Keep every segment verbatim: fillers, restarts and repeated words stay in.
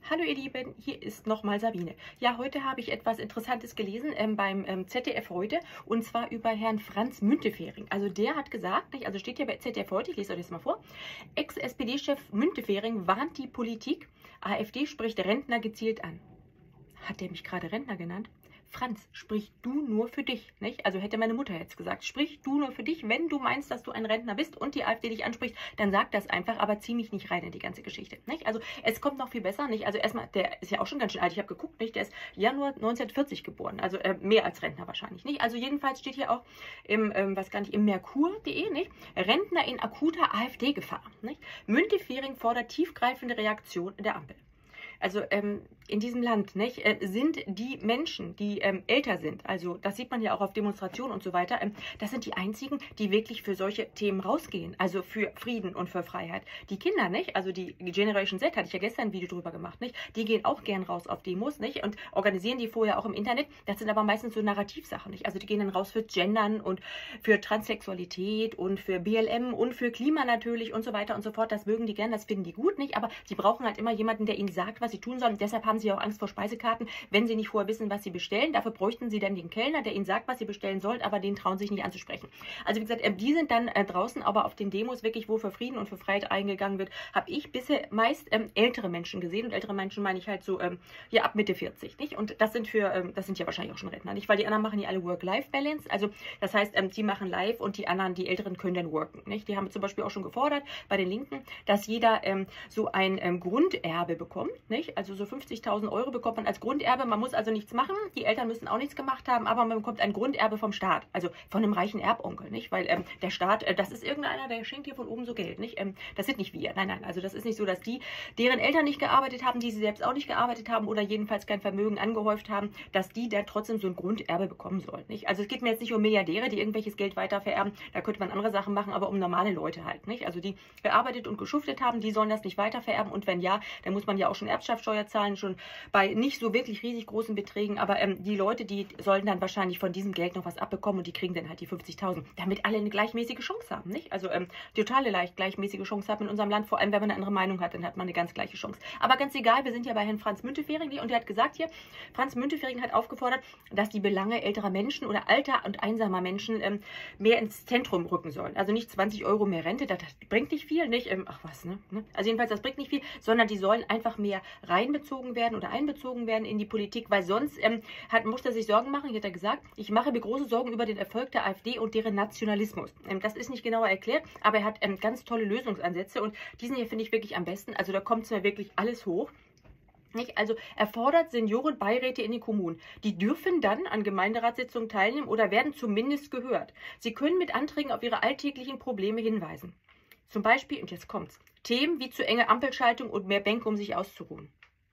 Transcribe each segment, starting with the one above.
Hallo ihr Lieben, hier ist nochmal Sabine. Ja, heute habe ich etwas Interessantes gelesen ähm, beim ähm, Z D F heute und zwar über Herrn Franz Müntefering. Also der hat gesagt, nicht, also steht hier bei Z D F heute, ich lese euch das mal vor, Ex-S P D-Chef Müntefering warnt die Politik, AfD spricht Rentner gezielt an. Hat der mich gerade Rentner genannt? Franz, sprich du nur für dich, nicht? Also hätte meine Mutter jetzt gesagt, sprich du nur für dich, wenn du meinst, dass du ein Rentner bist und die AfD dich anspricht, dann sag das einfach, aber zieh mich nicht rein in die ganze Geschichte, nicht? Also es kommt noch viel besser, nicht? Also erstmal, der ist ja auch schon ganz schön alt, ich habe geguckt, nicht? Der ist Januar neunzehnhundertvierzig geboren, also äh, mehr als Rentner wahrscheinlich, nicht? Also jedenfalls steht hier auch im, ähm, was gar nicht, im Merkur punkt de, nicht? Rentner in akuter AfD-Gefahr, nicht? Müntefering fordert tiefgreifende Reaktion der Ampel. Also ähm, in diesem Land nicht, äh, sind die Menschen, die ähm, älter sind, also das sieht man ja auch auf Demonstrationen und so weiter, ähm, das sind die einzigen, die wirklich für solche Themen rausgehen, also für Frieden und für Freiheit. Die Kinder, nicht, also die Generation Z, hatte ich ja gestern ein Video drüber gemacht, nicht, die gehen auch gern raus auf Demos, nicht, und organisieren die vorher auch im Internet, das sind aber meistens so Narrativsachen, nicht, also die gehen dann raus für Gendern und für Transsexualität und für B L M und für Klima natürlich und so weiter und so fort, das mögen die gern, das finden die gut, nicht, aber sie brauchen halt immer jemanden, der ihnen sagt, was sie tun sollen. Deshalb haben sie auch Angst vor Speisekarten, wenn sie nicht vorher wissen, was sie bestellen. Dafür bräuchten sie dann den Kellner, der ihnen sagt, was sie bestellen sollen, aber den trauen sich nicht anzusprechen. Also wie gesagt, die sind dann äh, draußen, aber auf den Demos wirklich, wo für Frieden und für Freiheit eingegangen wird, habe ich bisher meist ähm, ältere Menschen gesehen. Und ältere Menschen meine ich halt so, ähm, ja, ab Mitte vierzig, nicht? Und das sind für, ähm, das sind ja wahrscheinlich auch schon Rentner, nicht? Weil die anderen machen ja alle Work-Life-Balance. Also das heißt, ähm, die machen live und die anderen, die Älteren können dann worken, nicht? Die haben zum Beispiel auch schon gefordert bei den Linken, dass jeder ähm, so ein ähm, Grunderbe bekommt, nicht? Also so fünfzigtausend Euro bekommt man als Grunderbe. Man muss also nichts machen. Die Eltern müssen auch nichts gemacht haben, aber man bekommt ein Grunderbe vom Staat. Also von einem reichen Erbonkel, nicht? Weil ähm, der Staat, äh, das ist irgendeiner, der schenkt dir von oben so Geld, nicht? Ähm, das sind nicht wir. Nein, nein. Also das ist nicht so, dass die, deren Eltern nicht gearbeitet haben, die sie selbst auch nicht gearbeitet haben oder jedenfalls kein Vermögen angehäuft haben, dass die dann trotzdem so ein Grunderbe bekommen sollen, nicht? Also es geht mir jetzt nicht um Milliardäre, die irgendwelches Geld weiter vererben. Da könnte man andere Sachen machen, aber um normale Leute halt, nicht? Also die gearbeitet und geschuftet haben, die sollen das nicht weiter vererben. Und wenn ja, dann muss man ja auch schon Erbschaftssteuer zahlen, schon bei nicht so wirklich riesig großen Beträgen, aber ähm, die Leute, die sollten dann wahrscheinlich von diesem Geld noch was abbekommen und die kriegen dann halt die fünfzigtausend, damit alle eine gleichmäßige Chance haben, nicht? Also ähm, die totale leicht gleichmäßige Chance haben in unserem Land, vor allem wenn man eine andere Meinung hat, dann hat man eine ganz gleiche Chance. Aber ganz egal, wir sind ja bei Herrn Franz Müntefering und der hat gesagt hier, Franz Müntefering hat aufgefordert, dass die Belange älterer Menschen oder alter und einsamer Menschen ähm, mehr ins Zentrum rücken sollen. Also nicht zwanzig Euro mehr Rente, das, das bringt nicht viel, nicht? Ähm, ach was, ne? Also jedenfalls, das bringt nicht viel, sondern die sollen einfach mehr reinbezogen werden oder einbezogen werden in die Politik, weil sonst ähm, hat, muss er sich Sorgen machen, hier hat er gesagt, ich mache mir große Sorgen über den Erfolg der AfD und deren Nationalismus. Ähm, das ist nicht genauer erklärt, aber er hat ähm, ganz tolle Lösungsansätze und diesen hier finde ich wirklich am besten, also da kommt es mir wirklich alles hoch. Nicht? Also er fordert Seniorenbeiräte in den Kommunen. Die dürfen dann an Gemeinderatssitzungen teilnehmen oder werden zumindest gehört. Sie können mit Anträgen auf ihre alltäglichen Probleme hinweisen. Zum Beispiel, und jetzt kommt's, Themen wie zu enge Ampelschaltung und mehr Bänke, um sich auszuruhen.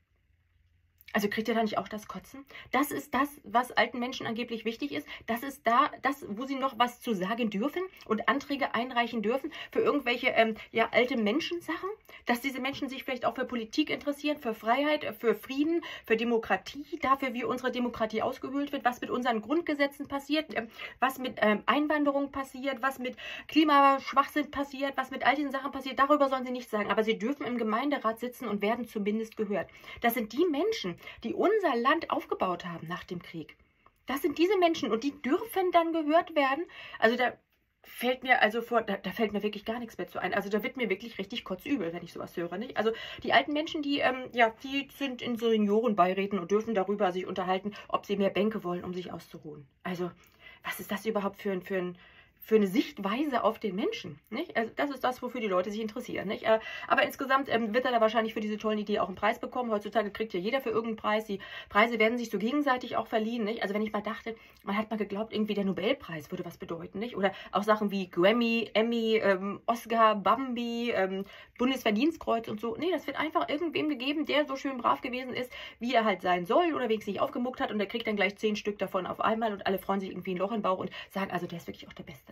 Also kriegt ihr da nicht auch das Kotzen? Das ist das, was alten Menschen angeblich wichtig ist. Das ist da, das, wo sie noch was zu sagen dürfen und Anträge einreichen dürfen für irgendwelche ähm, ja, alte Menschensachen. Dass diese Menschen sich vielleicht auch für Politik interessieren, für Freiheit, für Frieden, für Demokratie, dafür, wie unsere Demokratie ausgehöhlt wird, was mit unseren Grundgesetzen passiert, ähm, was mit ähm, Einwanderung passiert, was mit Klimaschwachsinn passiert, was mit all diesen Sachen passiert. Darüber sollen sie nichts sagen. Aber sie dürfen im Gemeinderat sitzen und werden zumindest gehört. Das sind die Menschen, die unser Land aufgebaut haben nach dem Krieg. Das sind diese Menschen und die dürfen dann gehört werden. Also da fällt mir also vor, da, da fällt mir wirklich gar nichts mehr zu ein. Also da wird mir wirklich richtig kotzübel, wenn ich sowas höre, nicht? Also die alten Menschen, die, ähm, ja, die sind in Seniorenbeiräten und dürfen darüber sich unterhalten, ob sie mehr Bänke wollen, um sich auszuruhen. Also was ist das überhaupt für ein, für ein für eine Sichtweise auf den Menschen, nicht? Also das ist das, wofür die Leute sich interessieren, nicht? Aber insgesamt ähm, wird er da wahrscheinlich für diese tollen Ideen auch einen Preis bekommen. Heutzutage kriegt ja jeder für irgendeinen Preis. Die Preise werden sich so gegenseitig auch verliehen, nicht? Also wenn ich mal dachte, man hat mal geglaubt, irgendwie der Nobelpreis würde was bedeuten, nicht? Oder auch Sachen wie Grammy, Emmy, ähm, Oscar, Bambi, ähm, Bundesverdienstkreuz und so. Nee, das wird einfach irgendwem gegeben, der so schön brav gewesen ist, wie er halt sein soll oder wenigstens nicht aufgemuckt hat und der kriegt dann gleich zehn Stück davon auf einmal und alle freuen sich irgendwie ein Loch im Bauch und sagen, also der ist wirklich auch der Beste.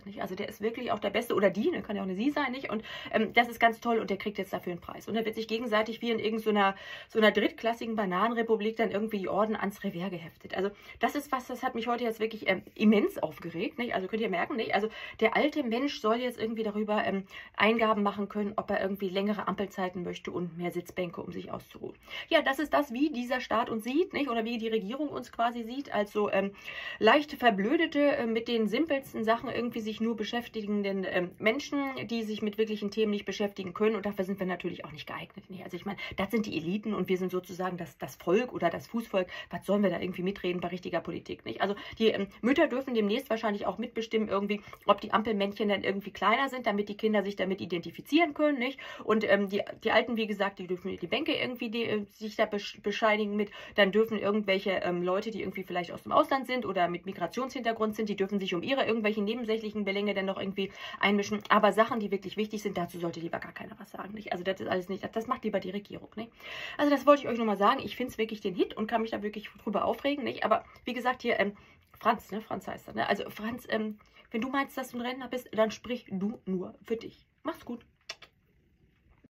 Nicht? Also der ist wirklich auch der Beste oder die, ne? Kann ja auch eine Sie sein, nicht? Und ähm, das ist ganz toll und der kriegt jetzt dafür einen Preis. Und er wird sich gegenseitig wie in irgendeiner so einer drittklassigen Bananenrepublik dann irgendwie die Orden ans Revers geheftet. Also das ist was, das hat mich heute jetzt wirklich ähm, immens aufgeregt. Nicht? Also könnt ihr merken, nicht? Also der alte Mensch soll jetzt irgendwie darüber ähm, Eingaben machen können, ob er irgendwie längere Ampelzeiten möchte und mehr Sitzbänke, um sich auszuruhen. Ja, das ist das, wie dieser Staat uns sieht, nicht? Oder wie die Regierung uns quasi sieht, als so ähm, leicht verblödete, äh, mit den simpelsten Sachen irgendwie sich nur beschäftigenden ähm, Menschen, die sich mit wirklichen Themen nicht beschäftigen können. Und dafür sind wir natürlich auch nicht geeignet. Nicht? Also ich meine, das sind die Eliten und wir sind sozusagen das, das Volk oder das Fußvolk. Was sollen wir da irgendwie mitreden bei richtiger Politik? Nicht? Also die ähm, Mütter dürfen demnächst wahrscheinlich auch mitbestimmen, irgendwie, ob die Ampelmännchen dann irgendwie kleiner sind, damit die Kinder sich damit identifizieren können. Nicht? Und ähm, die, die Alten, wie gesagt, die dürfen die Bänke irgendwie die, äh, sich da bescheinigen mit. Dann dürfen irgendwelche ähm, Leute, die irgendwie vielleicht aus dem Ausland sind oder mit Migrationshintergrund sind, die dürfen sich um ihre irgendwelchen nebensächlichen Belänge dann noch irgendwie einmischen. Aber Sachen, die wirklich wichtig sind, dazu sollte lieber gar keiner was sagen. Nicht? Also das ist alles nicht, das, das macht lieber die Regierung. Nicht? Also das wollte ich euch nochmal sagen. Ich finde es wirklich den Hit und kann mich da wirklich drüber aufregen. Nicht? Aber wie gesagt, hier, ähm, Franz, ne? Franz heißt er. Ne? Also Franz, ähm, wenn du meinst, dass du ein Rentner bist, dann sprich du nur für dich. Mach's gut.